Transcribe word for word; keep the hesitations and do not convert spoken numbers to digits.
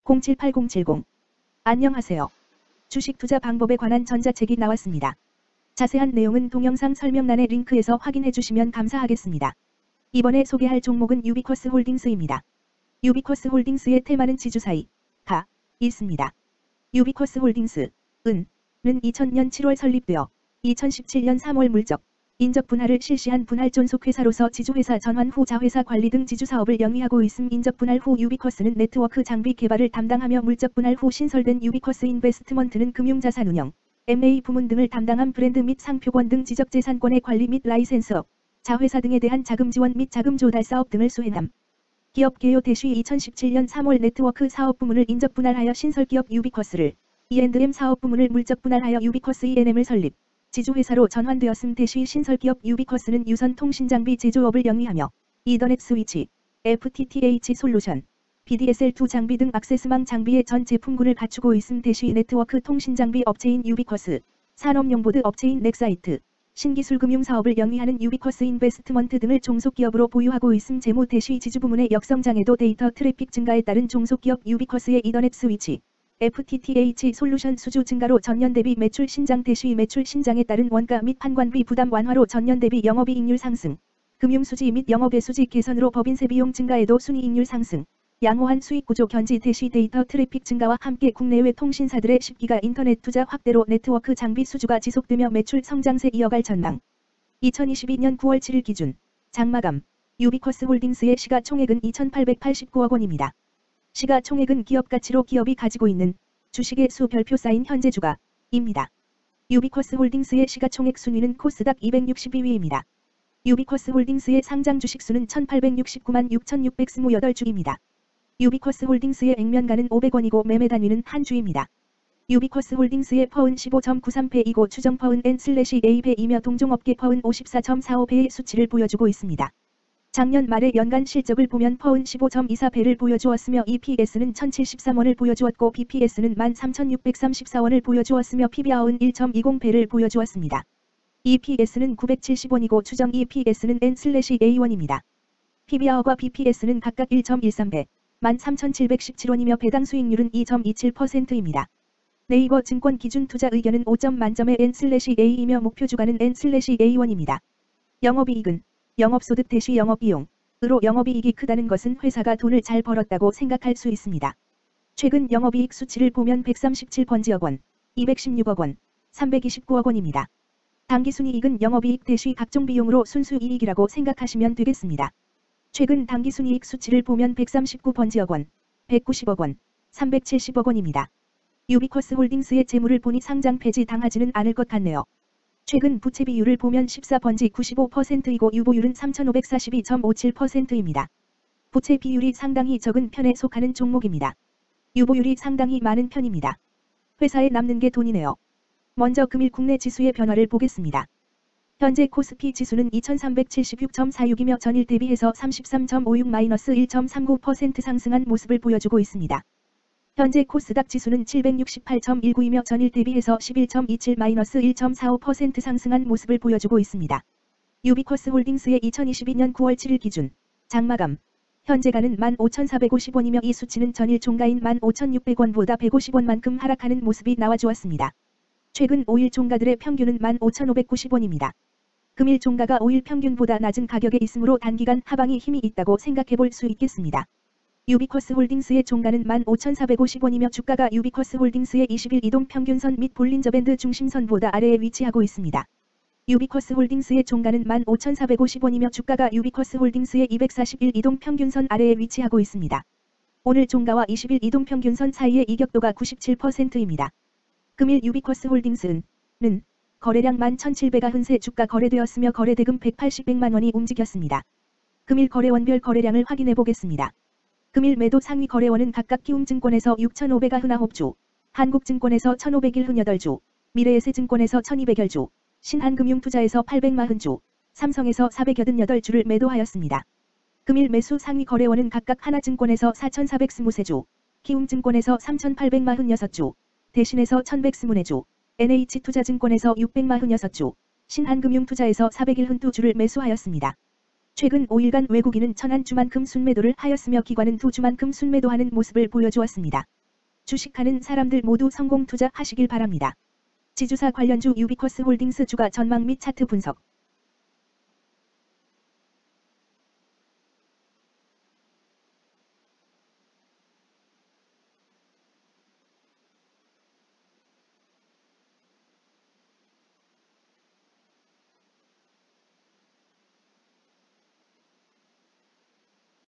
공칠팔공칠공. 안녕하세요. 주식 투자 방법에 관한 전자책이 나왔습니다. 자세한 내용은 동영상 설명란의 링크에서 확인해 주시면 감사하겠습니다. 이번에 소개할 종목은 유비쿼스 홀딩스입니다. 유비쿼스 홀딩스의 테마는 지주사이, 가, 있습니다. 유비쿼스 홀딩스, 은, 는 이천 년 칠월 설립되어 이천십칠 년 삼월 물적, 인적 분할을 실시한 분할 존속회사로서 지주회사 전환 후 자회사 관리 등 지주사업을 영위하고 있음. 인적 분할 후 유비쿼스는 네트워크 장비 개발을 담당하며 물적 분할 후 신설된 유비쿼스 인베스트먼트는 금융자산 운영, 엠 에이 부문 등을 담당함. 브랜드 및 상표권 등 지적재산권의 관리 및 라이센스업, 자회사 등에 대한 자금 지원 및 자금 조달 사업 등을 수행함. 기업 개요 대시 이천십칠 년 삼월 네트워크 사업 부문을 인적 분할하여 신설기업 유비쿼스를, 이 앤 엠 사업 부문을 물적 분할하여 유비쿼스 이 앤 엠을 설립, 지주회사로 전환되었음. 대시 신설기업 유비쿼스는 유선 통신장비 제조업을 영위하며 이더넷 스위치, 에프 티 티 에이치 솔루션, 비 디 에스 엘 투 장비 등 액세스망 장비의 전 제품군을 갖추고 있음. 대시 네트워크 통신장비 업체인 유비쿼스, 산업용보드 업체인 넥사이트, 신기술 금융사업을 영위하는 유비쿼스 인베스트먼트 등을 종속기업으로 보유하고 있음. 재무 대시 지주 부문의 역성장에도 데이터 트래픽 증가에 따른 종속기업 유비쿼스의 이더넷 스위치, 에프 티 티 에이치 솔루션 수주 증가로 전년 대비 매출 신장. 대시 매출 신장에 따른 원가 및 판관비 부담 완화로 전년 대비 영업이익률 상승, 금융수지 및 영업외수지 개선으로 법인세 비용 증가에도 순이익률 상승, 양호한 수익구조 견지. 대시 데이터 트래픽 증가와 함께 국내외 통신사들의 십 기가 인터넷 투자 확대로 네트워크 장비 수주가 지속되며 매출 성장세 이어갈 전망. 이천이십이 년 구월 칠일 기준 장마감 유비쿼스 홀딩스의 시가총액은 이천팔백팔십구억 원입니다. 시가총액은 기업가치로 기업이 가지고 있는 주식의 수 별표 쌓인 현재 주가입니다. 유비쿼스 홀딩스의 시가총액 순위는 코스닥 이백육십이 위입니다. 유비쿼스 홀딩스의 상장 주식수는 천팔백육십구만 육천육백이십팔 주입니다. 유비쿼스 홀딩스의 액면가는 오백 원이고 매매 단위는 한 주입니다. 유비쿼스 홀딩스의 퍼은 십오 점 구삼 배이고 추정 퍼은 엔 에이 배이며 동종업계 퍼은 오십사 점 사오 배의 수치를 보여주고 있습니다. 작년 말의 연간 실적을 보면 퍼은 십오 점 이사 배를 보여주었으며 이 피 에스는 천칠십삼 원을 보여주었고 비 피 에스는 만 삼천육백삼십사 원을 보여주었으며 피 비알은 일 점 이십 배를 보여주었습니다. 이 피 에스는 구백칠십 원이고 추정 이 피 에스는 엔 에이 원입니다. 피 비알과 비 피 에스는 각각 일 점 일삼 배, 만 삼천칠백십칠 원이며 배당 수익률은 이 점 이칠 퍼센트입니다. 네이버 증권 기준 투자 의견은 오 점 만점의 엔 에이이며 목표 주가는 엔 에이 원입니다. 영업이익은 영업소득 대시 영업비용으로 영업이익이 크다는 것은 회사가 돈을 잘 벌었다고 생각할 수 있습니다. 최근 영업이익 수치를 보면 백삼십칠 번지억 원, 이백십육억 원, 삼백이십구억 원입니다. 당기순이익은 영업이익 대시 각종 비용으로 순수이익이라고 생각하시면 되겠습니다. 최근 당기순이익 수치를 보면 백삼십구 번지억 원, 백구십억 원, 삼백칠십억 원입니다. 유비쿼스 홀딩스의 재물을 보니 상장 폐지 당하지는 않을 것 같네요. 최근 부채 비율을 보면 십사 번지 구십오 퍼센트이고 유보율은 삼천오백사십이 점 오칠 퍼센트입니다. 부채 비율이 상당히 적은 편에 속하는 종목입니다. 유보율이 상당히 많은 편입니다. 회사에 남는 게 돈이네요. 먼저 금일 국내 지수의 변화를 보겠습니다. 현재 코스피 지수는 이천삼백칠십육 점 사육이며 전일 대비해서 삼십삼 점 오육 마이너스 일 점 삼구 퍼센트 상승한 모습을 보여주고 있습니다. 현재 코스닥 지수는 칠백육십팔 점 일구이며 전일 대비해서 십일 점 이칠 마이너스 일 점 사오 퍼센트 상승한 모습을 보여주고 있습니다. 유비쿼스 홀딩스의 이천이십이 년 구월 칠일 기준 장마감 현재가는 만 오천사백오십 원이며 이 수치는 전일 종가인 만 오천육백 원보다 백오십 원만큼 하락하는 모습이 나와주었습니다. 최근 오 일 종가들의 평균은 만 오천오백구십 원입니다. 금일 종가가 오 일 평균보다 낮은 가격에 있으므로 단기간 하방이 힘이 있다고 생각해 볼 수 있겠습니다. 유비쿼스 홀딩스의 종가는 만 오천사백오십 원이며 주가가 유비쿼스 홀딩스의 이십 일 이동 평균선 및 볼린저 밴드 중심선보다 아래에 위치하고 있습니다. 유비쿼스 홀딩스의 종가는 만 오천사백오십 원이며 주가가 유비쿼스 홀딩스의 이백사십일 이동 평균선 아래에 위치하고 있습니다. 오늘 종가와 이십 일 이동 평균선 사이의 이격도가 구십칠 퍼센트입니다. 금일 유비쿼스 홀딩스는 거래량 만 천칠백구십삼 주가 거래되었으며 거래대금 백팔십만 원이 움직였습니다. 금일 거래원별 거래량을 확인해 보겠습니다. 금일 매도 상위 거래원은 각각 키움증권에서 육천오백구십구 주, 한국증권에서 천오백칠십팔 주, 미래에셋증권에서 천이백십 주, 신한금융투자에서 팔백사십 주, 삼성에서 사백팔십팔 주를 매도하였습니다. 금일 매수 상위 거래원은 각각 하나증권에서 사천사백이십삼 주, 키움증권에서 삼천팔백사십육 주, 대신에서 천백이십사 주, 엔에이치투자증권에서 육백사십육 주, 신한금융투자에서 사백칠십이 주를 매수하였습니다. 최근 오 일간 외국인은 천한 주만큼 순매도를 하였으며 기관은 두 주만큼 순매도하는 모습을 보여주었습니다. 주식하는 사람들 모두 성공 투자하시길 바랍니다. 지주사 관련주 유비쿼스 홀딩스 주가 전망 및 차트 분석.